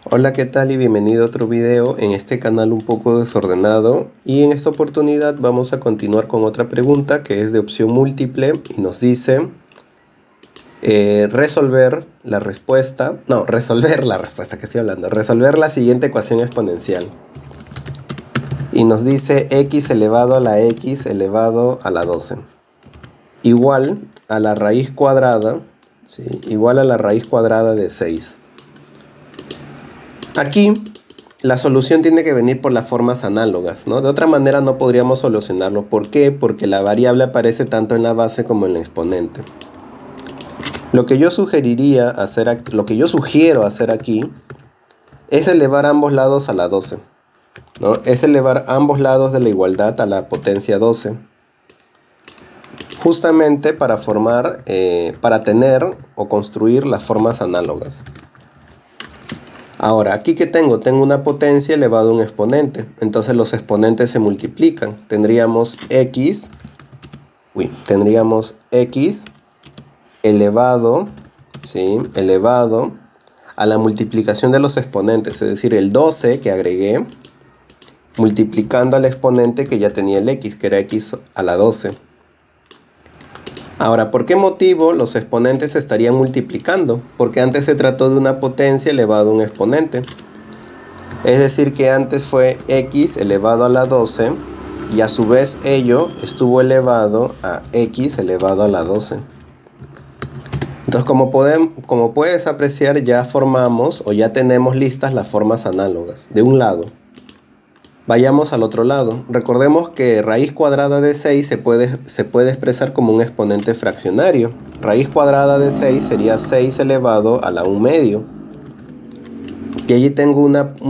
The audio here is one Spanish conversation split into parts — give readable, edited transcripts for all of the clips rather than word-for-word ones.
Hola, ¿qué tal? Y bienvenido a otro video en este canal un poco desordenado. Y en esta oportunidad vamos a continuar con otra pregunta que es de opción múltiple y nos dice resolver la respuesta resolver la siguiente ecuación exponencial. Y nos dice x elevado a la x elevado a la 12 igual a la raíz cuadrada, ¿sí? Igual a la raíz cuadrada de 6. Aquí la solución tiene que venir por las formas análogas, ¿no? De otra manera no podríamos solucionarlo. ¿Por qué? Porque la variable aparece tanto en la base como en el exponente. Lo que yo sugiero hacer aquí es elevar ambos lados a la 12, ¿no? Es elevar ambos lados de la igualdad a la potencia 12. Justamente para para tener o construir las formas análogas. Ahora, aquí que tengo una potencia elevado a un exponente. Entonces los exponentes se multiplican. Tendríamos x elevado, ¿sí? Elevado a la multiplicación de los exponentes. Es decir, el 12 que agregué, multiplicando al exponente que ya tenía el x, que era x a la 12. Ahora, ¿por qué motivo los exponentes se estarían multiplicando? Porque antes se trató de una potencia elevado a un exponente. Es decir, que antes fue x elevado a la 12 y a su vez ello estuvo elevado a x elevado a la 12. Entonces, como puedes apreciar, ya formamos o ya tenemos listas las formas análogas de un lado. Vayamos al otro lado. Recordemos que raíz cuadrada de 6 se puede expresar como un exponente fraccionario. Raíz cuadrada de 6 sería 6 elevado a la 1 medio. Y allí tengo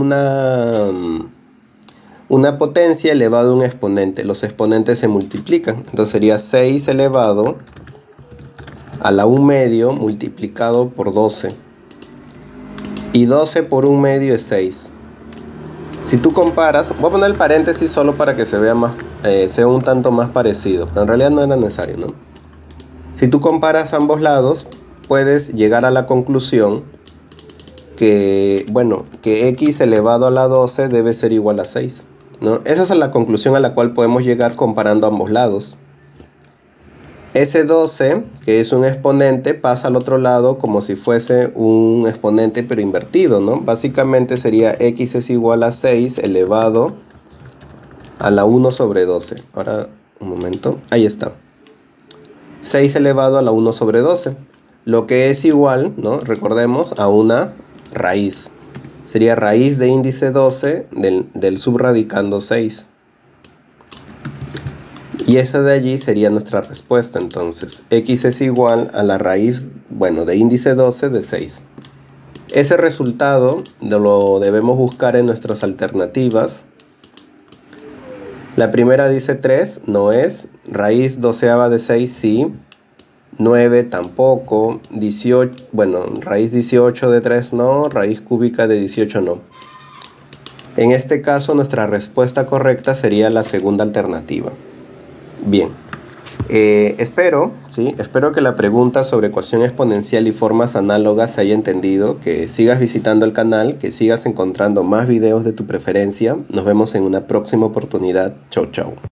una potencia elevada a un exponente. Los exponentes se multiplican. Entonces sería 6 elevado a la 1 medio multiplicado por 12. Y 12 por 1 medio es 6. Si tú comparas, voy a poner el paréntesis solo para que se vea sea un tanto más parecido, pero en realidad no era necesario, ¿no? Si tú comparas ambos lados, puedes llegar a la conclusión que, que x elevado a la 12 debe ser igual a 6, ¿no? Esa es la conclusión a la cual podemos llegar comparando ambos lados. Ese 12, que es un exponente, pasa al otro lado como si fuese un exponente pero invertido, ¿no? Básicamente sería x es igual a 6 elevado a la 1 sobre 12. Ahora, un momento, ahí está. 6 elevado a la 1 sobre 12. Lo que es igual, ¿no? Recordemos, a una raíz. Sería raíz de índice 12 del subradicando 6. Y esa de allí sería nuestra respuesta. Entonces, x es igual a la raíz, de índice 12 de 6. Ese resultado lo debemos buscar en nuestras alternativas. La primera dice 3, no es. Raíz doceava de 6, sí. 9 tampoco. 18, raíz 18 de 3 no. Raíz cúbica de 18 no. En este caso, nuestra respuesta correcta sería la segunda alternativa. Bien, espero que la pregunta sobre ecuación exponencial y formas análogas se haya entendido, que sigas visitando el canal, que sigas encontrando más videos de tu preferencia. Nos vemos en una próxima oportunidad. Chau, chau.